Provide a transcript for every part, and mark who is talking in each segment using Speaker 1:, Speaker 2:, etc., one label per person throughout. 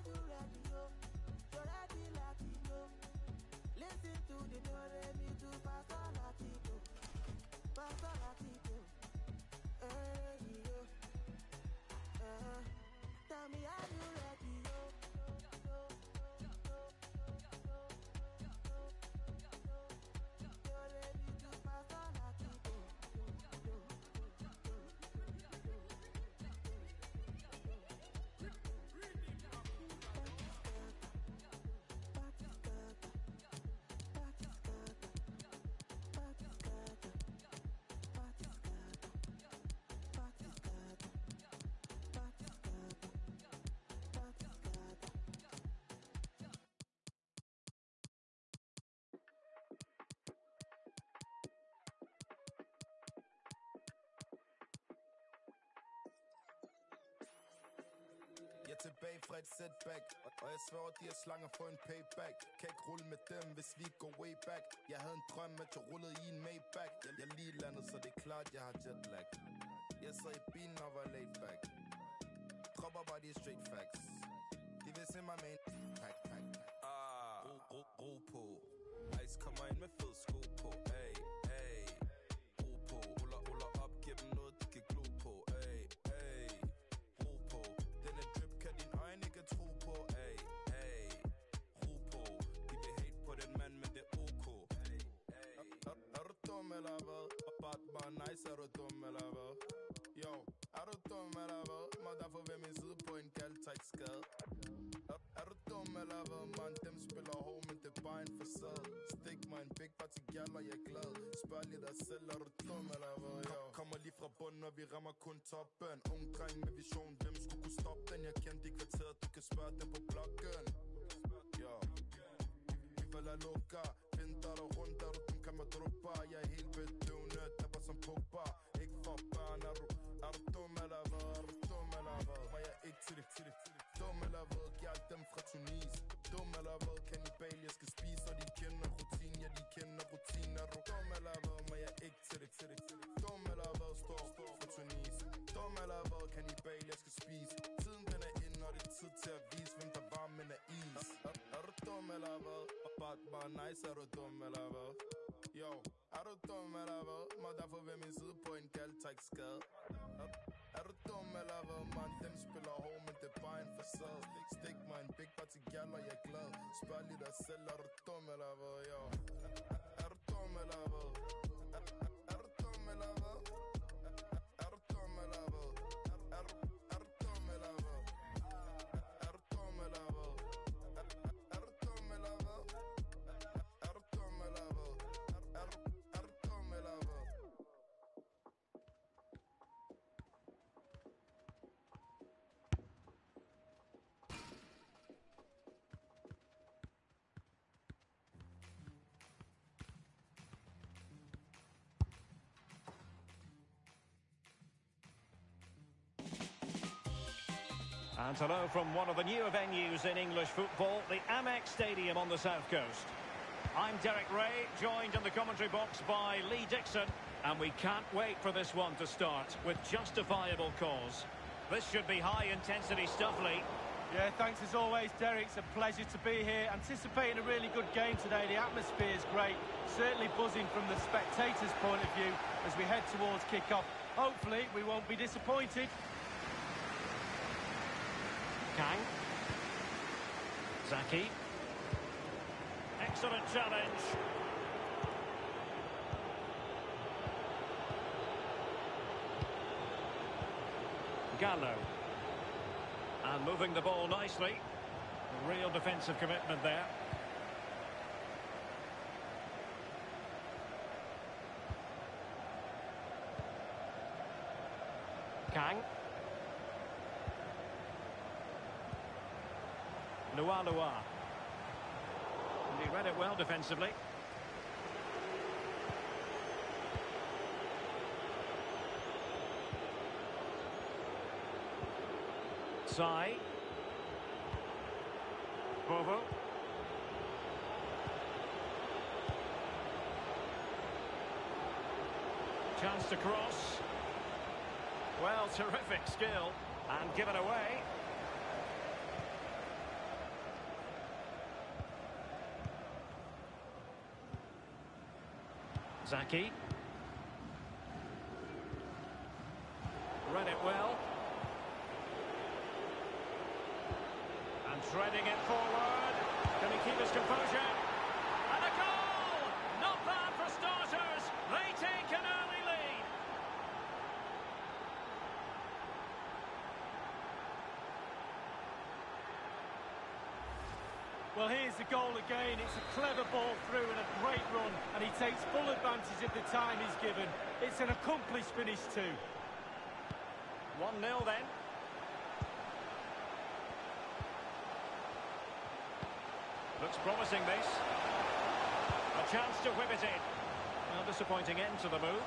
Speaker 1: you ready, yo. So ready, Latino. Listen to the do-re-mi to Pastor Latino. Pastor Latino. Hey, yo. Tell me, are you ready, yo?
Speaker 2: Jeg er tilbage fra et setback, og jeg sværger, de er slanger for en payback. Kan ikke rulle med dem, hvis vi går way back. Jeg havde en drøm, at jeg rullede i en Maybach. Jeg lige landet, så det er klart, jeg har jetlag. Jeg sad i bilen og var laid back. Dropper bare de straight facts. De vil se mig med en pack. Ro på. Ice kommer ind med fed sko på. Ay. Ro på. Ruller op, giv dem noget, de kan glo på. Ay. Ro på. Denne drip kan din øjne ikke tro på. Ay. Ro på. De vil hate på den mand, men det er ok. Er du dum eller hvad? Bare nice, er du dum eller hvad? Yo, er du dum eller hvad? Må derfor ved min side på en kald tight skade. Er du dum eller hvad, man? Dem spiller hård, men det er bare en facade. Stik mig en big party gal, og jeg er glad. Spørg lige dig selv, er du dum eller hvad, yo? Kommer lige fra bunden, og vi rammer kun toppen. Ung dreng med vision, hvem skulle kunne stoppe den? Jeg kendte i kvarteret, du kan spørge dem på bloggen. Yo, vi falder lukker. Vinter der rundt, er du dum, kan man drukke. Jeg er helt bedøvende, tapper som Pogba. Ikke for børn, er du dum eller hvad? Er du dum eller hvad? Var jeg ikke til det? Dum eller hvad? Giv alt dem fra Tunis. Dum eller hvad? Kannibal, jeg skal spise, og de kender rutinen. Ja, de kender rutinen. Er du dum eller hvad? Var jeg ikke til det? Dum eller hvad? Står fra Tunis. Dum eller hvad? Kannibal, jeg skal spise. Tiden den er inde, og det er tid til at vise, hvem der var, men er is. Er du dum eller hvad? Bare nice, er du dum eller hvad? Yo, er du dum eller hvad? Må derfor ved min side på en kald tight skade. Er du dum eller hvad, man? Dem spiller hård, men det er bare en facade. Stik mig en big party gal, og jeg er glad. Spørg lige dig selv, er du dum eller hvad, yo? Er du dum eller hvad? Er du dum eller hvad? Er du dum eller hvad? Er du dum eller hvad? Er du dum eller hvad? Er du dum eller hvad? Er du dum eller hvad? Er du dum eller hvad?
Speaker 3: And hello from one of the newer venues in English football, the Amex Stadium on the south coast. I'm Derek Ray, joined in the commentary box by Lee Dixon, and we can't wait for this one to start with justifiable cause. This should be high-intensity stuff, Lee.
Speaker 4: Yeah, thanks as always, Derek. It's a pleasure to be here. Anticipating a really good game today. The atmosphere is great. Certainly buzzing from the spectators' point of view as we head towards kick-off. Hopefully, we won't be disappointed.
Speaker 3: Kang. Zaki. Excellent challenge. Gallo. And moving the ball nicely. Real defensive commitment there. Kang. Lua. And he read it well defensively. Sai. Bovo. Chance to cross. Well, terrific skill. And give it away. Zaki. Read it well. And threading it forward. Can he keep his composure? And a goal! Not bad for starters. They take an early lead.
Speaker 4: Well, here's the goal again. It's a clever ball through and a great run, and he takes full advantage of the time he's given. It's an accomplished finish too.
Speaker 3: 1-0 then. Looks promising, this. A chance to whip it in. Well, disappointing end to the move.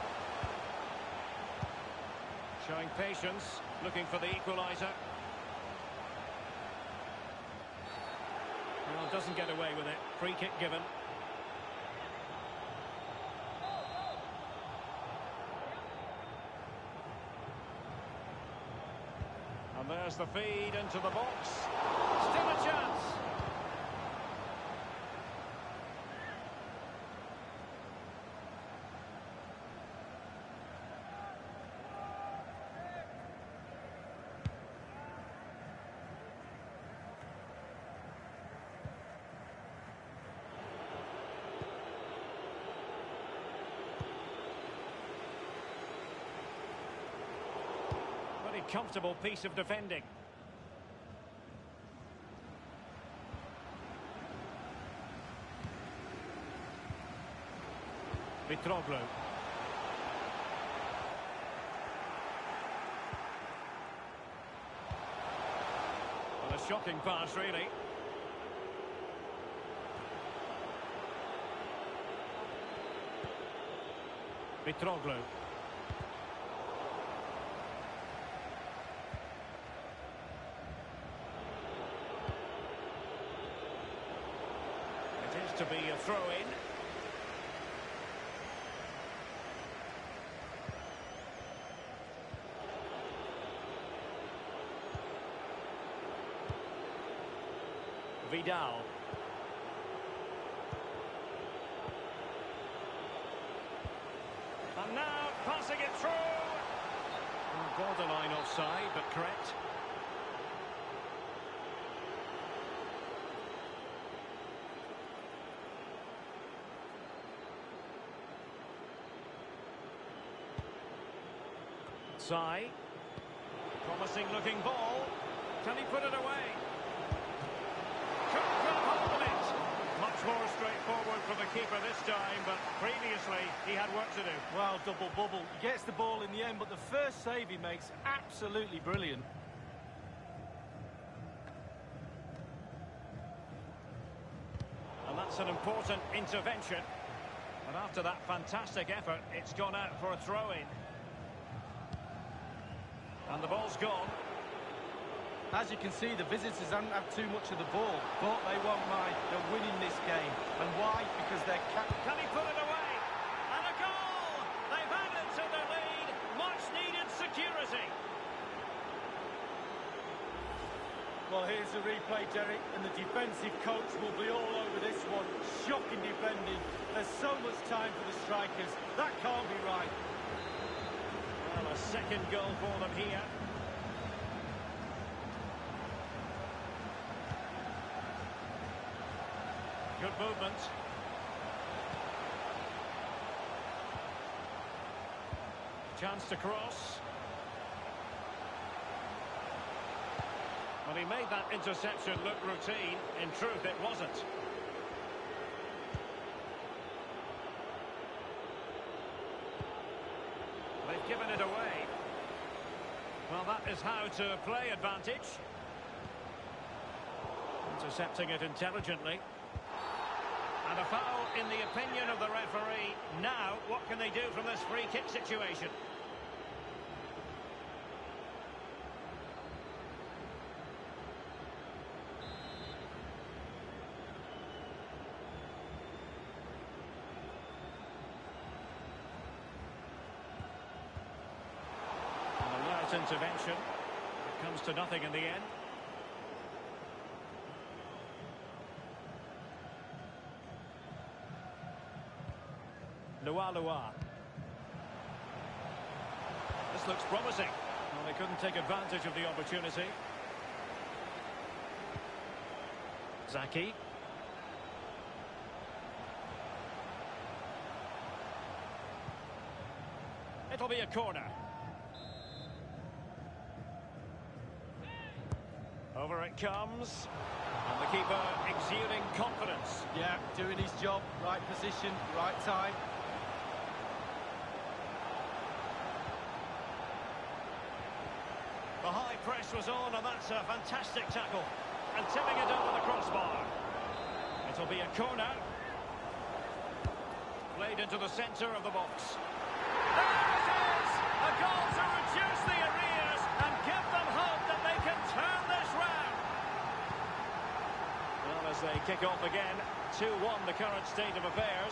Speaker 3: Showing patience, looking for the equaliser. Well, doesn't get away with it. Free kick given. And there's the feed into the box. Still a chance. Very comfortable piece of defending. Mitroglou. Well, a shocking pass, really. Mitroglou. It is to be a throw-in. Vidal. And now passing it through. Borderline offside, but correct. Sai. Promising looking ball. Can he put it away? Couldn't get hold of it. Much more straightforward for the keeper this time, but previously he had work to do.
Speaker 4: Well, double bubble. He gets the ball in the end, but the first save he makes, absolutely brilliant.
Speaker 3: And that's an important intervention. But after that fantastic effort, it's gone out for a throw-in. And the ball's gone.
Speaker 4: As you can see, the visitors haven't had too much of the ball, but they won't mind. They're winning this game. And why? Because they're
Speaker 3: Can he put it away? And a goal! They've added to the lead. Much needed security.
Speaker 4: Well, here's the replay, Derek, and the defensive coach will be all over this one. Shocking defending. There's so much time for the strikers. That can't be right.
Speaker 3: Well, a second goal for them here. Good movement. Chance to cross. Well, he made that interception look routine. In truth, it wasn't. They've given it away. Well, that is how to play advantage. Intercepting it intelligently. And a foul in the opinion of the referee. Now, what can they do from this free kick situation? And a light intervention. It comes to nothing in the end. Lua Lua. This looks promising. Well, they couldn't take advantage of the opportunity. Zaki. It'll be a corner. Over it comes. And the keeper exuding confidence.
Speaker 4: Yeah, doing his job. Right position, right time.
Speaker 3: The high press was on, and that's a fantastic tackle. And tipping it over the crossbar. It'll be a corner. Played into the centre of the box. There it is! A goal to reduce the arrears and give them hope that they can turn this round. Well, as they kick off again, 2-1 the current state of affairs.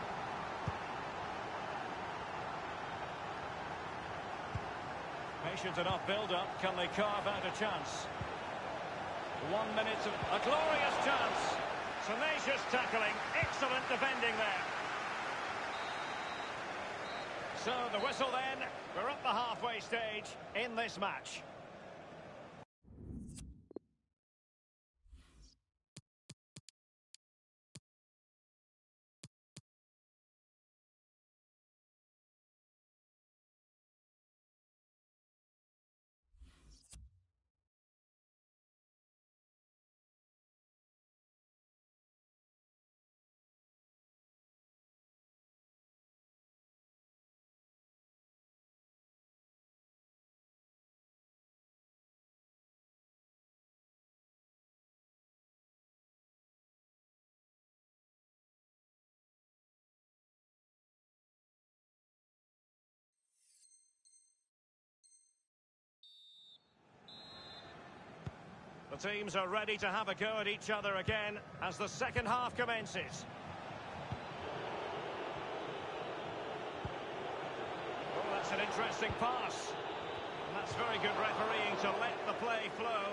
Speaker 3: Patient enough build-up. Can they carve out a chance? 1 minute of a glorious chance. Tenacious tackling. Excellent defending there. So the whistle then. We're at the halfway stage in this match. The teams are ready to have a go at each other again as the second half commences. Oh, that's an interesting pass. And that's very good refereeing to let the play flow.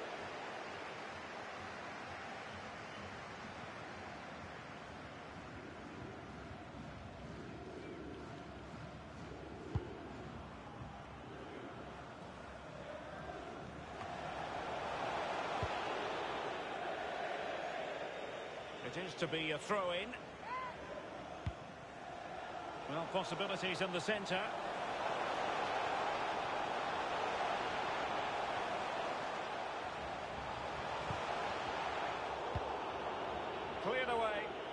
Speaker 3: It is to be a throw-in. Well, possibilities in the centre. Cleared away.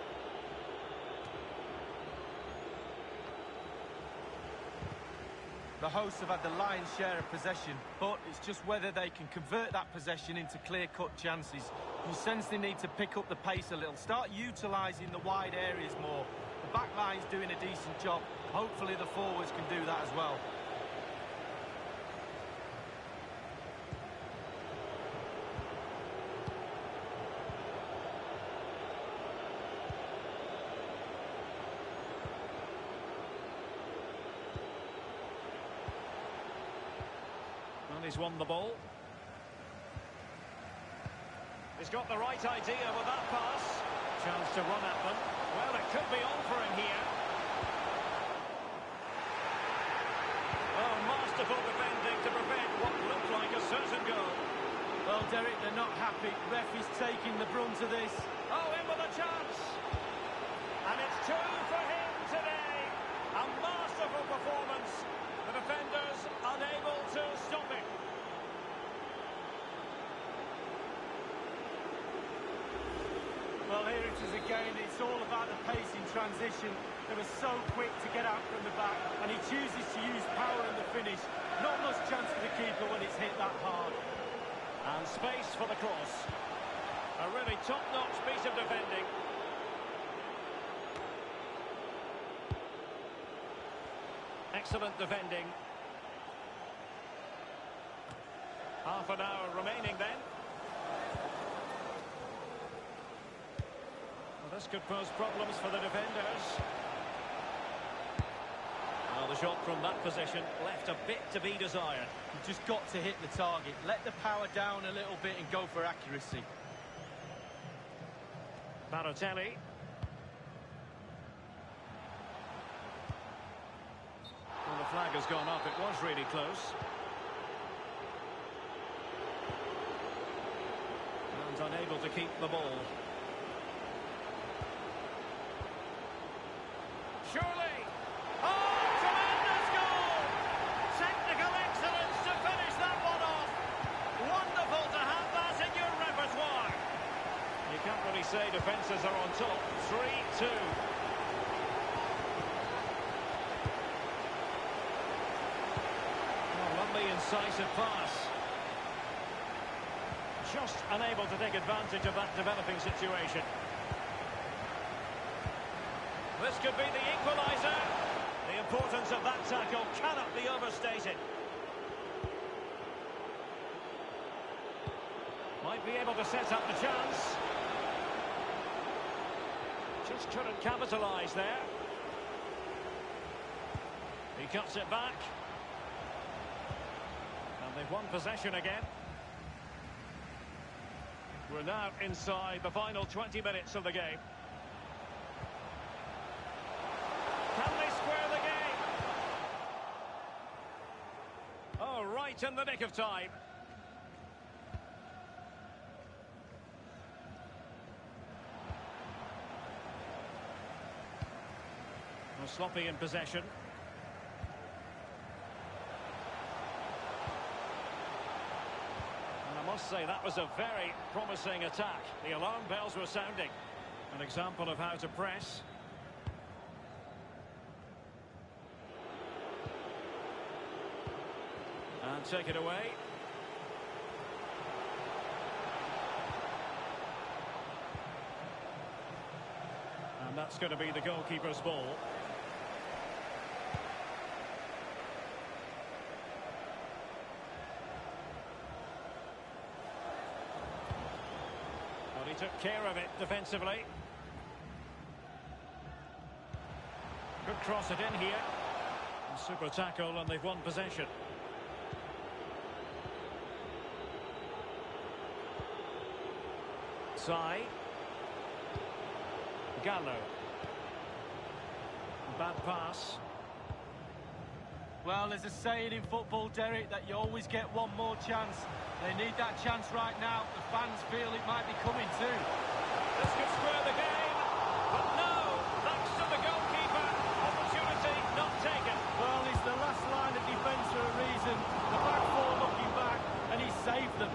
Speaker 4: The hosts have had the lion's share of possession, but it's just whether they can convert that possession into clear-cut chances. You sense they need to pick up the pace a little, start utilising the wide areas more. The back line's doing a decent job. Hopefully the forwards can do that as well.
Speaker 3: And he's won the ball. He's got the right idea with that pass. Chance to run at them. Well, it could be on for him here. Oh, masterful defending to prevent what looked like a certain goal.
Speaker 4: Well, Derek, they're not happy. Ref is taking the brunt of this.
Speaker 3: Oh, in with a chance. And it's 2 for him today. A masterful performance. The defenders unable to stop it.
Speaker 4: Well, here it is again. It's all about the pace in transition. They were so quick to get out from the back, and he chooses to use power in the finish. Not much chance for the keeper when it's hit that hard.
Speaker 3: And space for the cross. A really top-notch piece of defending. Excellent defending. Half an hour remaining then. Well, this could pose problems for the defenders. Well, the shot from that position left a bit to be desired.
Speaker 4: You've just got to hit the target. Let the power down a little bit and go for accuracy.
Speaker 3: Balotelli. flag has gone up. It was really close. And unable to keep the ball. Surely! Oh, tremendous goal! Technical excellence to finish that one off. Wonderful to have that in your repertoire. You can't really say defences are on top. 3-2. Lovely incisive pass. Just unable to take advantage of that developing situation. This could be the equaliser. The importance of that tackle cannot be overstated. Might be able to set up the chance. Just couldn't capitalise there. He cuts it back. And they've won possession again. We're now inside the final 20 minutes of the game. Can they square the game? Oh, right in the nick of time. Well, sloppy in possession. I must say that was a very promising attack. The alarm bells were sounding. An example of how to press. And take it away. And that's going to be the goalkeeper's ball. He took care of it defensively. Could cross it in here. A super tackle and they've won possession. Sai. Gallo. Bad pass.
Speaker 4: Well, there's a saying in football, Derek, that you always get one more chance. They need that chance right now. The fans feel it might be coming too.
Speaker 3: This could square the game, but no, thanks to the goalkeeper. Opportunity not taken.
Speaker 4: Well, he's the last line of defence for a reason. The back four looking back, and he saved them.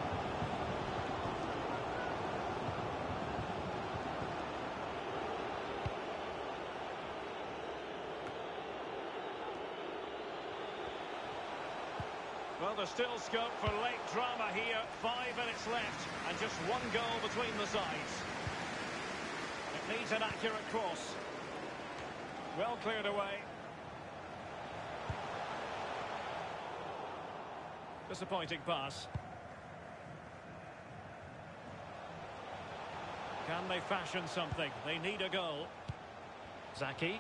Speaker 3: Well, there's still scope for late drama here. 5 minutes left and just one goal between the sides. It needs an accurate cross. Well cleared away. Disappointing pass. Can they fashion something? They need a goal. Zaki.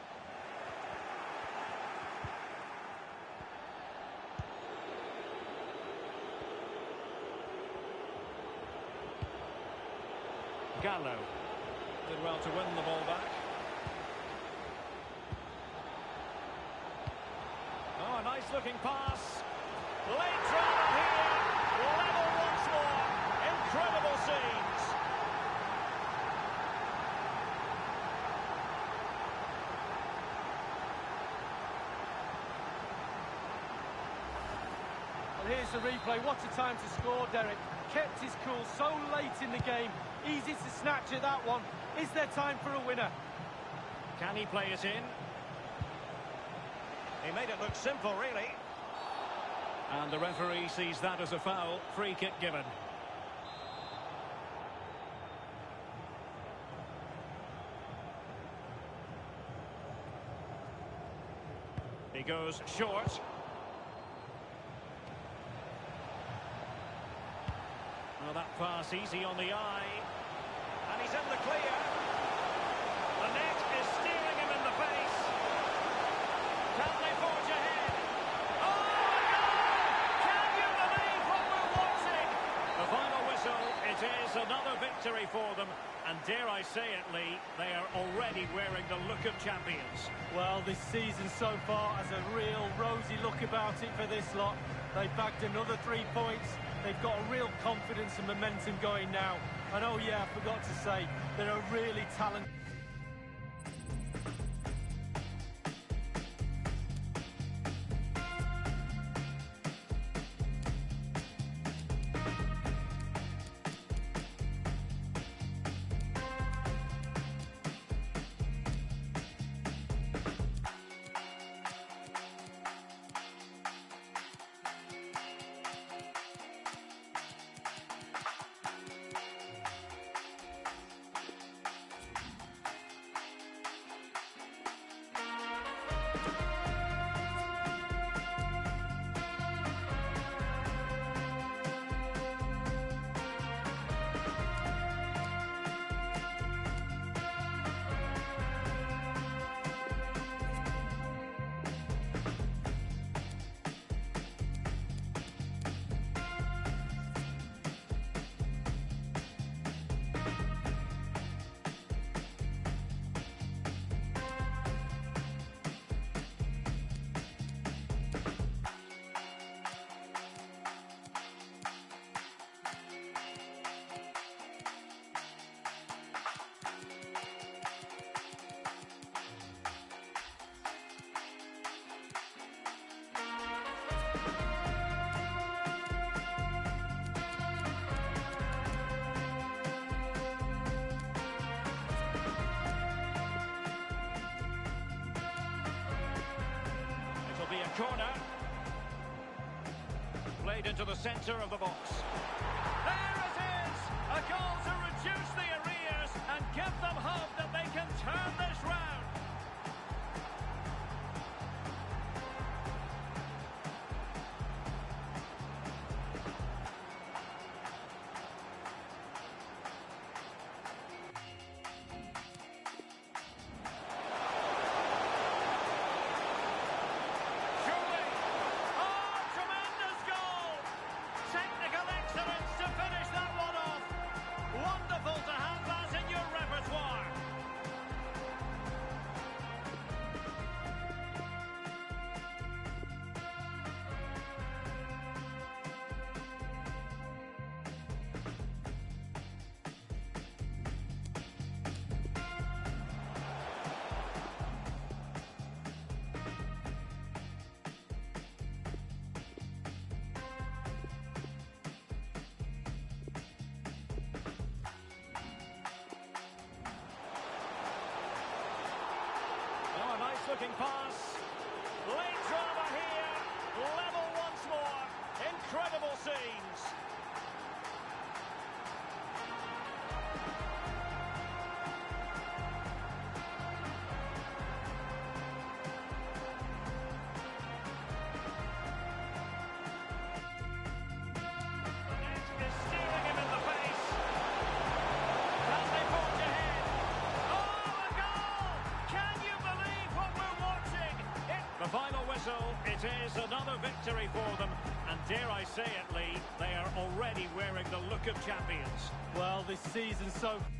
Speaker 3: Gallo did well to win the ball back. Oh, a nice looking pass. Late drama here. Level once more. Incredible scenes.
Speaker 4: Well, here's the replay. What a time to score, Derek. Kept his cool so late in the game. Easy to snatch at that one. Is there time for a winner?
Speaker 3: Can he play it in? He made it look simple, really. And the referee sees that as a foul. Free kick given. He goes short. Well, that pass easy on the eye. And he's in the clear. The net is steering him in the face. Can they forge ahead? Oh, my God! Can you believe what we're watching? The final whistle, it is another victory for them. And dare I say it, Lee, they are already wearing the look of champions.
Speaker 4: Well, this season so far has a real rosy look about it for this lot. They bagged another 3 points. They've got a real confidence and momentum going now. And oh yeah, I forgot to say, they're a really talented...
Speaker 3: It'll be a corner. Played into the centre of the box. There it is! A goal to reduce the arrears and give them hope that they can turn this round. Looking pass. Late drama here. Level once more. Incredible scenes. The net is steering him in the face. Can they forge ahead? Oh, a goal! Can you believe what we're watching? The final whistle, it is another victory for them. And dare I say it, Lee, they are already wearing the look of champions.
Speaker 4: Well, this season so...